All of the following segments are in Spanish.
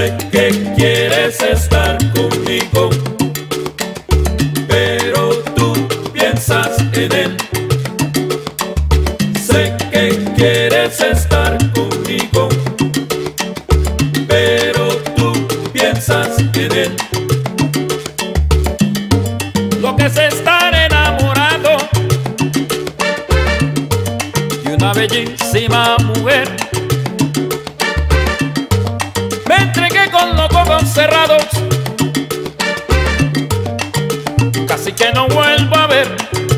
Sé que quieres estar conmigo, pero tú piensas en él. Sé que quieres estar conmigo, pero tú piensas en él. Lo que es estar enamorado de una bellísima mujer. Me entregué con los ojos cerrados, casi que no vuelvo a ver.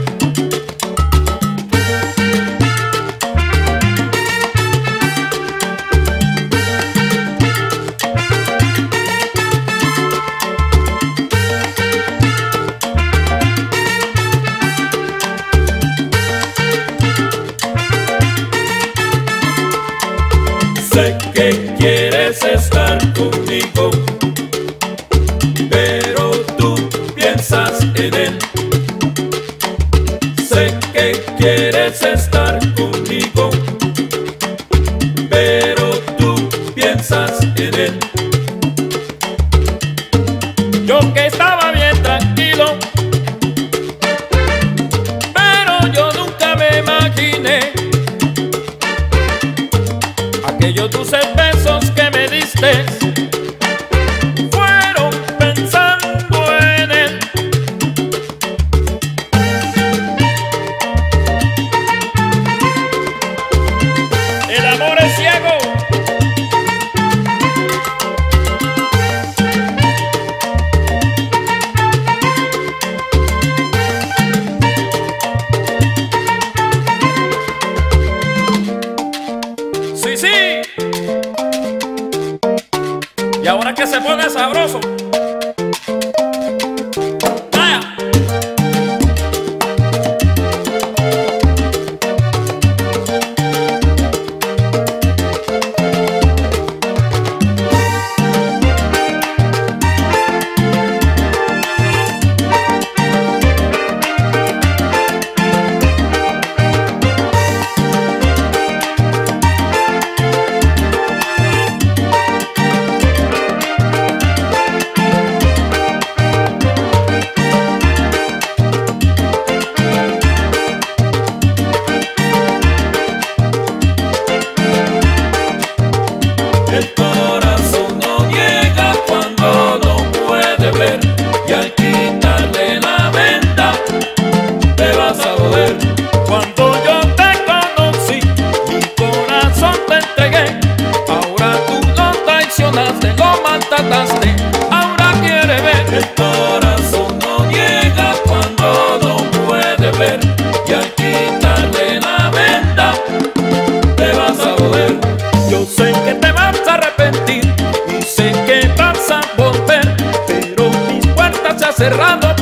Sé que quieres estar conmigo, pero tú piensas en él. Sé que quieres estar conmigo, pero tú piensas en él. Yo que estaba bien tranquilo, pero yo nunca me imaginé aquellos dulces besos que me diste fueron pensando en él. El amor es ciego. Sí, sí. Y ahora que se pone sabroso. ¡Vaya! El corazón no niega cuando no puede ver, y al quitarle la venda te vas a joder. Cuando yo te conocí, mi corazón te entregué. Ahora tú lo traicionaste, lo maltrataste. Ahora quiere ver. El corazón no niega cuando no puede ver, y al quitarle la venda te vas a joder. Yo sé que te vas a arrepentir y sé que vas a volver, pero mis puertas se han cerrado